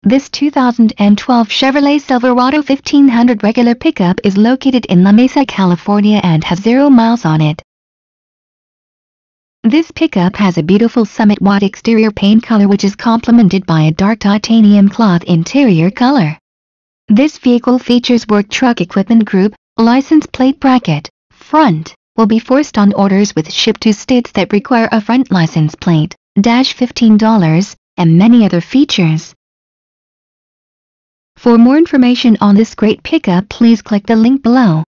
This 2012 Chevrolet Silverado 1500 regular pickup is located in La Mesa, California and has 0 miles on it. This pickup has a beautiful Summit White exterior paint color which is complemented by a dark titanium cloth interior color. This vehicle features work truck equipment group, license plate bracket, front, will be forced on orders with ship to states that require a front license plate, $15, and many other features. For more information on this great pickup, please click the link below.